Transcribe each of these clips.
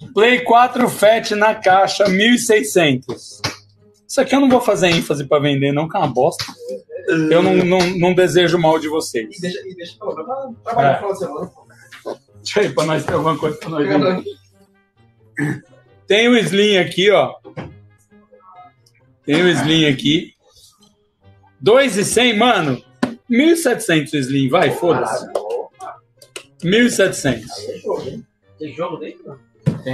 Play 4 Fat na caixa, 1.600. Isso aqui eu não vou fazer ênfase pra vender, não, que é uma bosta. Eu não desejo mal de vocês. E deixa pra trabalhar no final de semana. Deixa aí, pra nós ter alguma coisa pra nós vender. Tem o Slim aqui, ó. Tem o Slim aqui. 2.100, mano. 1.700 o Slim, vai, foda-se. 1.700. Tem jogo dentro? Tem.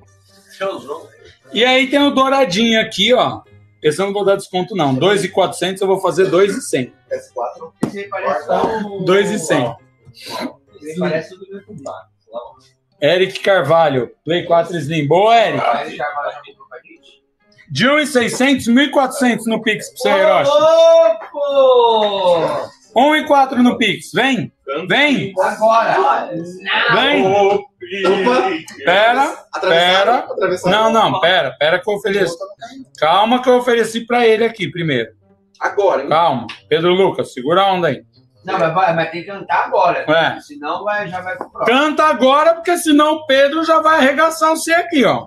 E aí tem o douradinho aqui, ó. Esse eu não vou dar desconto, não. 2.400 eu vou fazer 2.100. S4. Esse parece 2.100. Esse parece o do meu compadre. Eric Carvalho, Play 4 Slim. Boa, Eric. De 1.600, 1.400 no Pix pra você, Hiroshi. 1.4 no Pix. Vem. Vem. Agora. Vem. Opa. Pera. Não, pera que eu ofereço. Calma que eu ofereci pra ele aqui primeiro. Agora, hein? Calma. Pedro Lucas, segura a onda aí. Não, mas tem que cantar agora. É. Senão já vai pro próximo. Canta agora, porque senão o Pedro já vai arregaçar você aqui, ó.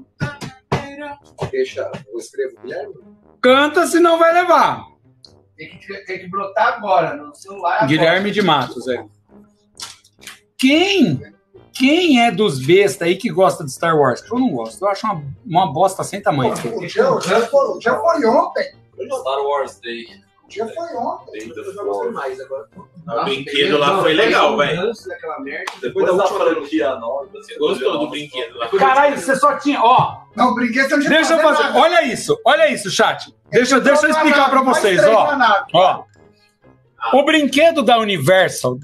Deixa, eu escrevo Guilherme. Canta, senão vai levar. Tem que brotar agora no celular. Guilherme de Matos, é. Quem é dos bestas aí que gosta de Star Wars? Eu não gosto. Eu acho uma bosta sem tamanho. O dia foi ontem. Star Wars Day. O dia foi ontem. Eu gostei mais agora. O brinquedo lá foi legal, velho. Depois da última franquia nova, você gostou do brinquedo lá? Caralho, você só tinha... Ó, Não, o brinquedo você não tinha que deixa eu fazer... nada. Olha isso, chat. Deixa eu explicar pra vocês, ó. O brinquedo da Universal,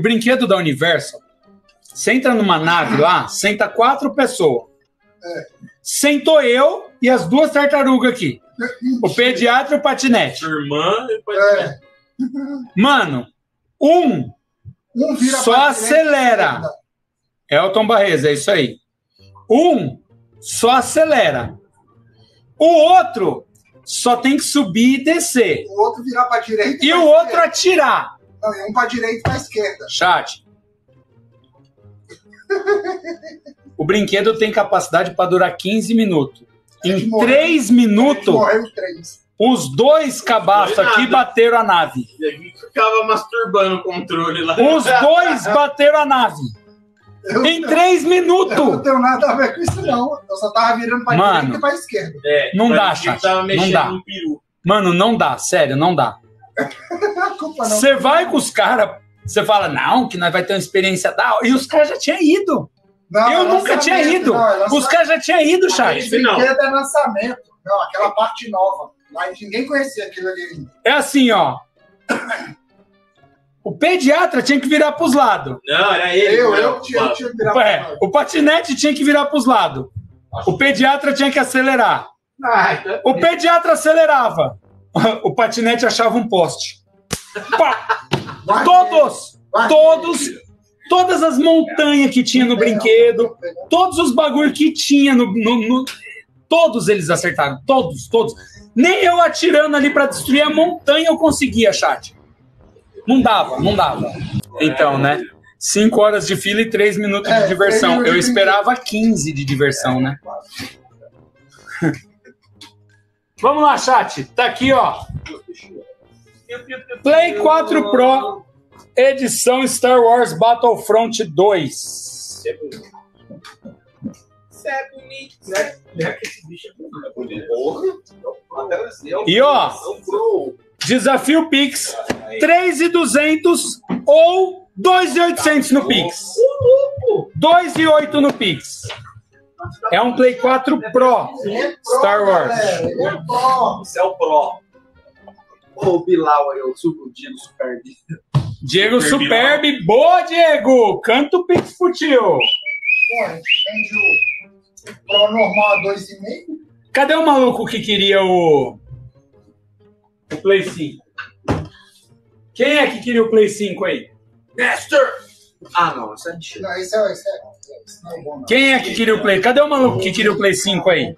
você entra numa nave lá, senta 4 pessoas. Sentou eu e as 2 tartarugas aqui. O pediatra e o patinete. Sua irmã e depois... Mano, um vira só pra acelera. direita. Elton Barreza, é isso aí. Um só acelera. O outro só tem que subir e descer. O outro virar pra direita E pra o outro esquerda. atirar. Não, e um pra direita e pra esquerda. Chat. O brinquedo tem capacidade para durar 15 minutos. Em 3 minutos, Morreu 3. os 2 cabaços aqui bateram a nave. E a gente ficava masturbando o controle lá. Os 2 bateram a nave. Em 3 minutos. Eu não tenho nada a ver com isso, não. Eu só tava virando pra direita e pra esquerda. Não dá, parecia que chat. tava Não mexendo dá. no peru. Mano, não dá. Sério, não dá. A culpa não. Você vai com os caras, você fala, não, que nós vai ter uma experiência da hora. E os caras já tinham ido. Não, Eu é nunca tinha lançamento, ido. não, é lançamento. Os caras já tinham ido, chat. Esse brinquedo é lançamento. Não, aquela parte nova. Mas ninguém conhecia aquilo ali ainda. É assim, ó. O pediatra tinha que virar pros lados. Não, era ele. Eu tinha que virar pra Ué, o patinete tinha que virar pros lados. O pediatra tinha que acelerar. O pediatra acelerava. O patinete achava um poste. Pá! Todas as montanhas que tinha no brinquedo, todos os bagulhos que tinha todos eles acertaram. Todos. Nem eu atirando ali pra destruir a montanha eu conseguia, chat. Não dava. Então, né? 5 horas de fila e 3 minutos de diversão. Eu esperava 15 de diversão, né? Vamos lá, chat. Tá aqui, ó. Play 4 Pro, edição Star Wars Battlefront 2. Isso é bonito. E, ó, desafio Pix, 3.200 ou 2.800 no Pix. 2.800 no Pix. É um Play 4 Pro Star Wars. Isso é o Pro. O Bilal aí, o Diego Superb. Diego Superb. Boa, Diego. Canta o Pix pro tio. Pô, a gente vende o Pro normal a 2,5. Cadê o maluco que queria o Play 5? Quem é que queria o Play 5 aí? Master! Ah, não, isso é mentira. Não, isso não é bom, não. Quem é que queria o Play? Cadê o maluco que queria o Play 5 aí?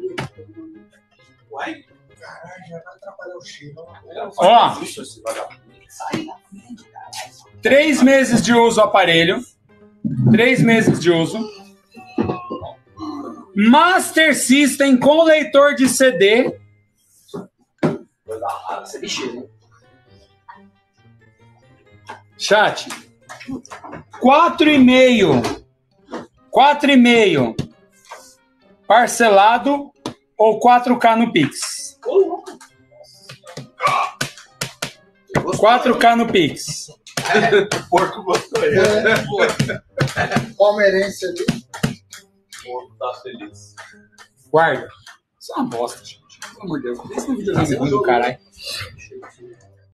Uai? Caralho, já vai atrapalhar o cheiro. Ó, 3 meses de uso o aparelho. 3 meses de uso. Master System com leitor de CD. Você mexeu. Chat. 4,5 parcelado ou 4K no Pix? 4K no Pix. O porco gostou aí. Palmeirense ali. O porco tá feliz. Guarda. Isso é uma bosta, gente. Pelo amor de Deus. Esse é um videogame ruim do caralho.